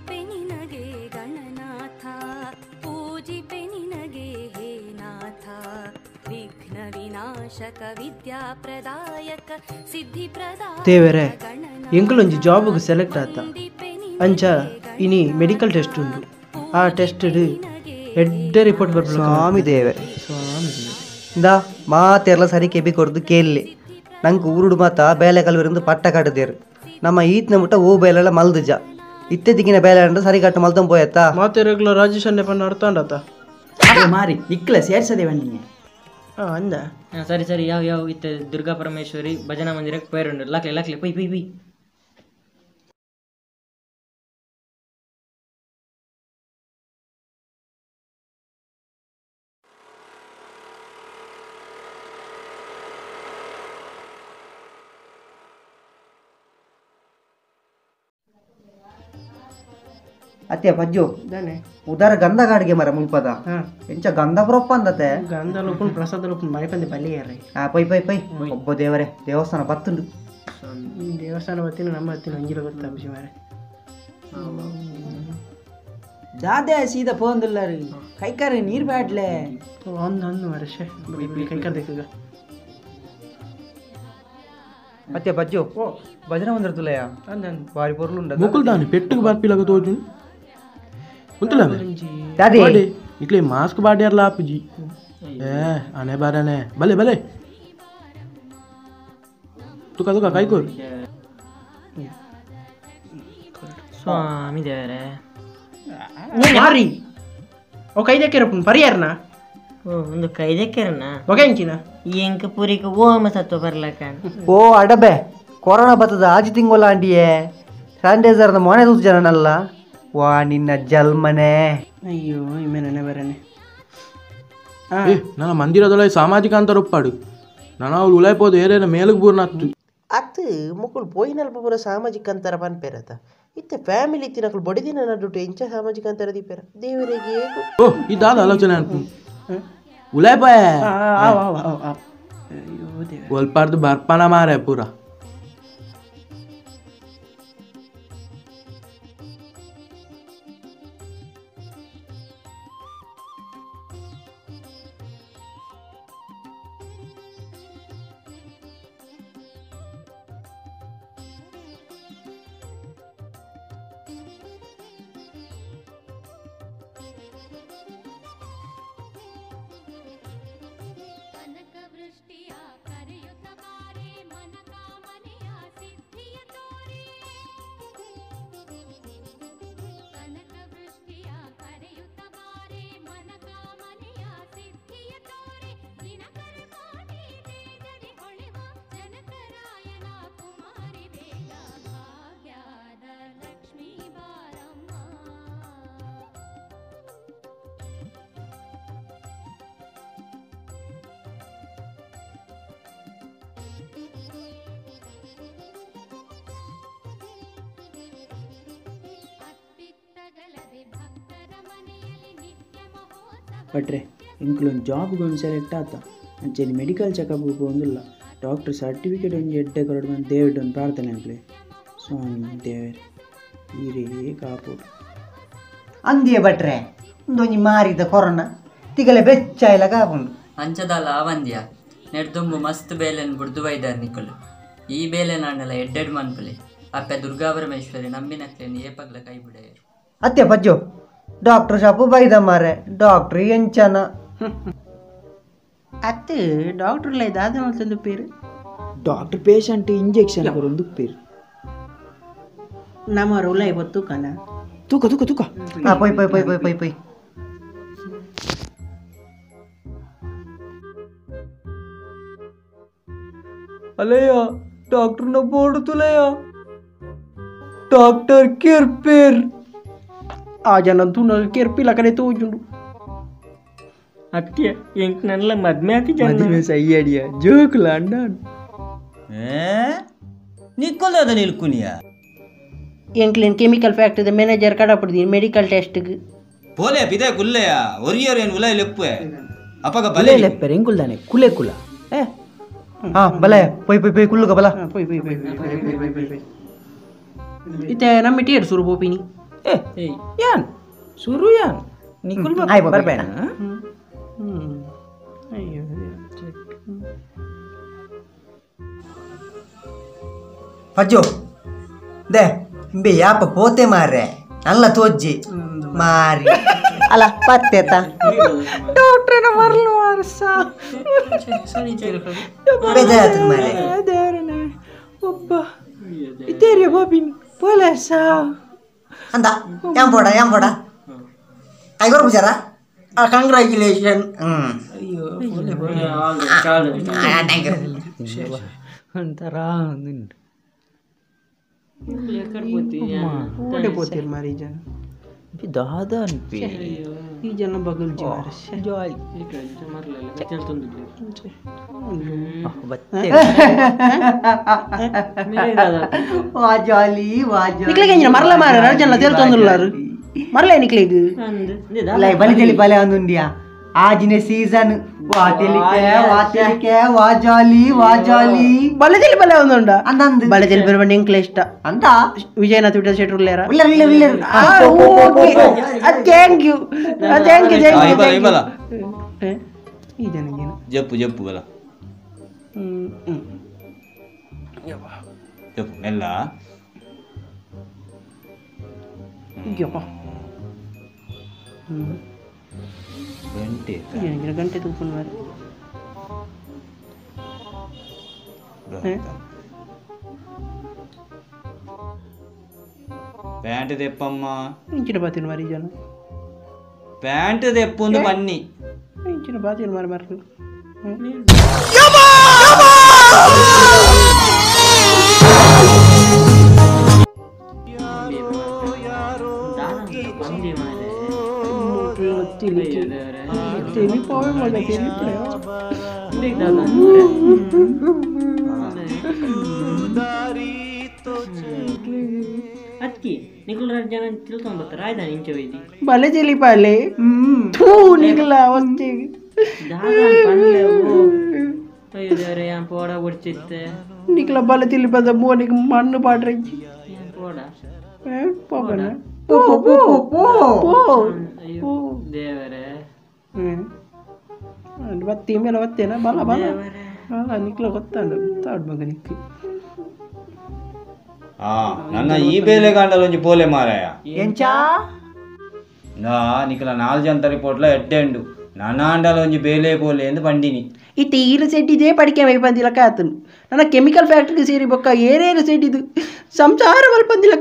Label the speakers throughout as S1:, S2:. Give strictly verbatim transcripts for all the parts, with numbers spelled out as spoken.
S1: ನಿನಗೆ ಗಣನಾಥ ಪೂಜಿಪೆ ನಿನಗೆ ಹೇ ನಾಥ ವಿಘ್ನ ವಿನಾಶಕ ವಿದ್ಯಾ ಪ್ರದಾಯಕ ಸಿದ್ಧಿ ಪ್ರದಾಯಕ
S2: ದೇವರೇ ಎಂಕಲೊಂಜಿ ಜಾಬ್ಗೆ ಸೆಲೆಕ್ಟ್ ಆತ ಅಂಚ ಇನಿ ಮೆಡಿಕಲ್ ಟೆಸ್ಟ್ ಉಂಟು ಆ ಟೆಸ್ಟ್ ಎಡ್ಡ ರಿಪೋರ್ಟ್ ಬರ್ಬೇಕು
S3: ಸ್ವಾಮಿ ದೇವರೇ
S2: ಸ್ವಾಮಿ
S3: ಇಂದ ಮಾತೆಲ್ಲ ಸರಿ ಕೆಬಿ ಕೊಡ್ದು ಕೇಳಲಿ ನಂಗೆ ಊರುಡು ಮಾತ ಬೇಲೆ ಕಲ್ವರಿಂದ ಪಟ್ಟ ಕಟ್ಟದೇರು ನಮ್ಮ ಈತ್ನ ಮುಟ್ಟ ಹೂ ಬೇಲೆಲ್ಲ ಮಲ್ದಜ ಇತ್ತೆದಿಗಿನ ಬೇಲೆ ಅಂದ್ರೆ ಸರಿ ಕಟ್ಟು ಮಲ್ತಂ ಪೋಯತ್ತಾ
S2: ಮಾತೆ ರೆಗ್ಯುಲರ್ ರಾಜೇಶನ್ ಪನ್ನ ಅರ್ಥಾಂಡತ
S4: ಮಾರಿ ಇಕ್ಕಲ ಸೇರ್ಸದೇವ ನೀನೆ
S2: ಹಾಂ ಅಂದ
S5: ಸರಿ ಸರಿ ಯಾವ ಯಾವ ಇತ್ತ ದುರ್ಗಾ ಪರಮೇಶ್ವರಿ ಭಜನಾ ಮಂದಿರಕ್ಕೆ ಪೈರುಂಡು ಲಾಕ್ಲೆ ಲಾಕ್ಲೆ ಪೈ ಪೈ ಪೈ
S3: ಅತ್ತೆ ಪಜ್ಜು
S2: ದಾನೆ
S3: ಉದಾರ ಗಂಧ ಗಾಡಿಗೆ ಮರ ಮುಲ್ಪದ
S2: ಹಾಂ
S3: ಎಂಚ ಗಂಧ ಬರಪ್ಪ ಅಂದತೆ
S2: ಗಂಧ ಲೋಪನ್ ಪ್ರಸಾದ ಲೋಪನ್ ಮನೆ ಪಂದಿ ಬಲಿಯಾರ
S3: ಆ ಪೈ ಪೈ ಪೈ ಒಬ್ಬ ದೇವರೇ ದೇವಸ್ಥಾನ ಬತ್ತುಂಡು
S2: ದೇವಸ್ಥಾನ ಬತ್ತಿನ ನಮ್ಮ ಹತ್ತಿನ ಹಂಗಿಲ್ಲ ಗೊತ್ತಾ ಬಿಸಿ ಮಾರೆ
S4: ದಾದೆ ಸೀದಾ ಪೋಂದಿಲ್ಲ ರೀ ಕೈಕಾರಿ ನೀರ್ ಬ್ಯಾಡ್ಲೆ
S2: ಒಂದು ಒಂದು ವರ್ಷ ಕೈ ಕರ್ದೀಗ
S3: ಅತ್ತೆ ಪಜ್ಜು
S2: ಓ
S3: ಭಜನ ಮಂದಿರ ತುಲಯ
S2: ಅಂದಂದು
S3: వారి పొరులు ఉండదు
S6: ముకుల్ దాని పెట్టుకు బార్పిలాగా తోజు ఉంటులా
S3: డాడీ
S6: ఇట్లే మాస్క్ బాడ్యారు లాపుజీ ఏ అనే బారనే భలే భలే తుక తుక కైకోరు
S5: ಸ್ವಾಮಿ ದೇವರೇ
S2: ಮಾರಿ ಓ ಕೈದಕ್ಕಿರಪ್ಪ ಪರಿಯಾರನ
S5: ಓ ಒಂದು ಕೈದಕ್ಕೆರನ
S2: ಹೊಗೆ ಇಂಚಿನ
S5: ಎಂಕ ಪುರಿಕ ಓಮ ಸತ್ವ ಬರ್ಲಕ
S3: ಓ ಅಡಬೆ ಕೊರೋನಾ ಬತ್ತದ ಆಜಿ ತಿಂಗೋಲ ಆಂಟಿಯೇ ಸ್ಯಾನಿಟೈಸರ್ನ ಮೊನೆ ತೂತು ಜನನಲ್ಲ ವಾ ನಿನ್ನ ಜಲ್ಮನೆ
S2: ಅಯ್ಯೋ ಇಮೇನೆ ಬರನೆ
S6: ఏ నా మందిరదల సామాజిక అంతర ఒప్పాడు నానా ఉలైపోదు ఏదైనా మేలుకు పూర్ణత్తు
S2: ಅತ್ತು ಮುಕ್ಕಳು ಪೋಯಿನಲ್ಪ ಪೂರ ಸಾಮಾಜಿಕ ಅಂತರ ಪನ್ಪೇರತ ಇತ್ತೆ ಫ್ಯಾಮಿಲಿ ತಿನ್ನಕಲು ಬಡಿದಿನ ನಡುಟು ಇಂಚ ಸಾಮಾಜಿಕ ಅಂತರ ದೀಪೇರ ದೇವರಿಗೆ
S6: ఓ ఈ దాదా ఆలోచన అనుకు ఉలైపోయే
S2: ಅಯ್ಯೋ ದೇವ
S6: ಒಲ್ಪಾರ್ದು ಬರ್ಪನ ಮಾರೆ ಪೂರ
S4: ಬಟ್ರೆ ಇಂಕ್ಲೊಂದು ಜಾಬ್ಗೆ ಒಂದು ಸೆಲೆಕ್ಟ್ ಆತ ಅಂಚೆನಿ ಮೆಡಿಕಲ್ ಚೆಕಪ್ಗೆ ಹೋಗಿಲ್ಲ ಡಾಕ್ಟರ್ ಸರ್ಟಿಫಿಕೇಟ್ ಒಂದು ಎಡ್ಡೆ ಕೊರಡು ಬಂದು ದೇವ್ರ ಒಂದು ಪ್ರಾರ್ಥನೆ ಆಗಲಿ ಸ್ವಾಮಿ ದೇವರೇ ಈರೇ ಕಾಪುಡು
S3: ಅಂದಿಯ ಬಟ್ರೆ ಒಂದೊಂಜಿ ಮಾರಿದ ಕೊರೋನಾ ತಿಗಲೆ ಬೆಚ್ಚ ಇಲ್ಲ ಕಾಪುಂಡು
S7: ಅಂಚದಲ್ಲ ಅವಂದ್ಯ ನೆಡ್ದುಂಬು ಮಸ್ತ್ ಬೇಲೆನ್ ಬುಡ್ದು ಬೈದಾರ್ ನಿಕ್ಕಲು ಈ ಬೇಲೆ ನಾನೆಲ್ಲ ಎಡ್ಡೆಡ್ ಮನ್ಪಲೆ ಅಪ್ಪ ದುರ್ಗಾ ಪರಮೇಶ್ವರಿ ನಂಬಿನಕ್ಲೇನು ಏಪಗ್ಲ ಕೈ ಬಿಡೆಯರು
S3: ಅತ್ತೆ ಪಜ್ಜು ಡಾಕ್ಟರ್ ಶಾಪು ಬೈದ ಮಾರೆ ಡಾಕ್ಟ್ರ್ ಎಂಚನ
S2: ಅತ್ತೆ ಡಾಕ್ಟರ್ಲ ದಾದ ಮಲ್ತಂದು ಪೇರು
S4: ಡಾಕ್ಟರ್ ಪೇಷಂಟ್ ಇಂಜೆಕ್ಷನ್ ಕೊರೊಂದು ಪೇರು
S2: ನಮ್ಮ ರೋಲ ಇವತ್ತು ಕನ
S4: ತೂಕ ತೂಕ ತೂಕ
S3: ಆ ಪೈ ಪೈ ಪೈ ಪೈ ಪೈ ಪೈ ಅಲ್ಲಯ್ಯ ಡಾಕ್ಟರ್ನ ಬೋಡುತ್ತಲಯ್ಯ ಡಾಕ್ಟರ್ ಕಿರ್ಪೇರ್
S2: ಆ ಜನ ತೂನ ಕೆರ್ಪಿಲ್ಲ ಕಡೆ ತೋಜುಂಡು
S5: ಅತ್ಯ ಎಂಕ್ ನನ್ಲ ಮದ್ಮೆ ಆತಿ
S4: ಮದುವೆ ಸೈಯಡಿಯ ಜೋಕುಲ ಅಣ್ಣ
S8: ನಿಕ್ಕೊಲ್ಲದ ನಿಲ್ಕುನಿಯ
S2: ಎಂಕ್ಲೇನ್ ಕೆಮಿಕಲ್ ಫ್ಯಾಕ್ಟ್ರಿದ ಮ್ಯಾನೇಜರ್ ಕಡಪಡ್ದಿ ಮೆಡಿಕಲ್ ಟೆಸ್ಟ್ಗೆ
S8: ಪೋಲೆ ಪಿದೆ ಕುಲ್ಲೆಯ ಒರಿಯೋರೇನು ಉಲೈ ಲೆಪ್ಪೆ ಅಪಗ
S4: ಬಲೆ
S8: ಬಲೆ
S4: ಲೆಪ್ಪೆರೆ ಎಂಕುಲ್ದಾನೆ ಕುಲೆ ಕುಲ ಏ
S3: ಹಾ ಬಲೆ ಪೈ ಪೈ ಪೈ ಕುಲ್ಲುಗ ಬಲ
S2: ಪೊಯ್ ಪೊಯ್ ಪೊಯ್ ಇತ್ತೆ ನಮ್ಮ ಟಿಯರ್ ಸುರು ಬೋಪಿನಿ
S4: ಏ ಯಾನ್ ಸುರು ಯಾನ್ ನಿಕುಲ್ ಬರ್ಬೇಡ
S2: ಅಯ್ಯೋ
S3: ಪಜ್ಜು ದೇ ಬೇ ಯಾಪ ಪೋತೆ ಮಾರ್ರೆ ಅಲ್ಲ ತೋಜ್ಜಿ ಮಾರಿ ಅಲ್ಲ ಪತ್ತೆತ
S2: ಡಾಕ್ಟ್ರೇನ ಮರಲು ವರ್ಷ
S3: ಬೇಜಾರಾಗ್ತದೆ ಮಾರ್ರೆ
S2: ದೇವರೇ ಒಬ್ಬ ಇದ್ದೇರಿಯ ಬಾಬಿನ್ ಪೊಲೀಸ
S3: ಅಂತ ಯಾಂ ಪೋಡ ಯಾಂ ಪೋಡ ಐಗೋರ್ ಪೂಜಾರ ಕಂಗ್ರ್ಯಾಚುಲೇಷನ್
S2: ಒಂಥರ ಓಡೆ ಪೋತೀರಿ ಮಾರಿ ಈ ಜನ
S4: ದಾದಾ ಅನ್ಪಿ
S2: ಈ ಜನ ಬಗಲ್ ಜಾಯ್
S3: ವಾಜಾಲಿ ವಾಜಾಲಿ
S2: ನಿಕ್ಲಿಗೆ ಮರಲ ಮಾರ ಜನ ತೇಲ್ತೊಂದುಲ್ಲಾರು ಮರಲೇ ನಿಕ್ಲಿಗೆ
S3: ಬಲಿ ತೆಲಿ ಬಲೆ ಒಂದುಂಡಿಯಾ ಆಜಿನ ಸೀಸನ್ ವಾತೆಲಿಕೆ ವಾತೆಲಿಕೆ ವಾಜಾಲಿ ವಾಜಾಲಿ
S2: ಬಲೆಜಲ್ಲಿ ಬಲೆ ಒಂದುಂಡ
S3: ಅಂದಂದು
S2: ಬಲೆಜಲ್ಲಿ ಬರಬಂಡಿ ಎಂಕ್ಲೆ ಇಷ್ಟ
S3: ಅಂತ
S2: ವಿಜಯನಾಥ್ ವಿಠಲ್ ಶೆಟ್ಟಿ ಉಳ್ಳೇರ
S3: ಉಳ್ಳರ್ ಉಳ್ಳರ್ ಉಳ್ಳರ್
S2: thank you thank you thank
S8: ಬಲ
S2: ಯು ಈ ಜನಗೇನು
S8: ಜಪ್ಪು ಜಪ್ಪು ಬಲ
S2: ಹ್ಮ್
S8: ಜಪ್ಪು ಮೆಲ್ಲ
S2: ಯಪ್ಪ ಹ್ಮ್
S8: ಗಂಟೆ
S2: ಜನಗಿನ ಗಂಟೆ ತೂಪನ್ ಮಾರಿ
S8: ಪ್ಯಾಂಟ್ ತೆಪ್ಪಮ್ಮ
S2: ಇಂಚಿನ ಬಾತಿನ ಮಾರಿ ಜನ
S8: ಪ್ಯಾಂಟ್ ತೆಪ್ಪೊಂದು ಬನ್ನಿ
S2: ಇಂಚಿನ ಬಾತಿನ ಮಾರಿ ಮಾರ್ಲು
S5: ಅದಕ್ಕೆ ನಿಖಿಲ್ ಜನ ತಿಳ್ಕೊಂಡ್ ಬರ್ತಾರೆ ಆಯ್ತಾ ಇಂಚೆ ಒಯ್ದಿ
S2: ಬಲೆ ಚೆಲಿ ಪಾಲೆ ಥೂ ನಿಖಿಲ ಅವಸ್ಥೆ
S5: ಅಯ್ಯೋ ದೇವರೇ ಯಾನ್ ಪೋಡ ಬಿಡ್ತಿತ್ತೆ
S2: ನಿಖಿಲ ಬಲೆ ಚೆಲಿ ಪದ ಮೋನಿಗೆ ಮಣ್ಣು ಪಾಡ್ರಿ
S5: ಪೋಡ
S2: ಪೋಪನ
S3: ಪೋ ಪೋ ಪೋ
S5: ಅಯ್ಯೋ ದೇವರೇ
S2: ಬತ್ತಿ ಮೇಲೆ ಬತ್ತೇನ ಬಲ ಬಲ ಬಲ ನಿಖಿಲ ಗೊತ್ತಾಂಡ ಗೊತ್ತಾಡ್ ಮಗ ನಿಕ್ಕಿ
S8: ಹಾ ನನ್ನ ಈ ಬೇಲೆ ಕಾಂಡಲ ಒಂಜಿ ಪೋಲೆ ಮಾರಾಯ
S3: ಎಂಚಾ
S8: ನಾ ನಿಕಲ ನಾಲ್ ಜಂತ ರಿಪೋರ್ಟ್ಲ ಎಡ್ಡೆಂಡು ನನ್ನ ಆಂಡಲ ಒಂಜಿ ಬೇಲೆ ಪೋಲೆ ಎಂದು ಪಂಡಿನಿ
S2: ಈ ತೀರು ಸೆಟ್ಟಿದೆ ಪಡಿಕೆ ಮೇಲೆ ಬಂದಿಲಕ್ಕ ಆತನು ನನ್ನ ಕೆಮಿಕಲ್ ಫ್ಯಾಕ್ಟ್ರಿಗೆ ಸೇರಿ ಬೊಕ್ಕ ಏನೇನು ಸೆಟ್ಟಿದು ಸಂಸಾರ ಬಲ್ ಬಂದಿಲಕ್ಕ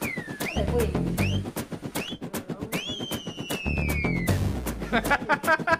S9: Ha ha ha ha!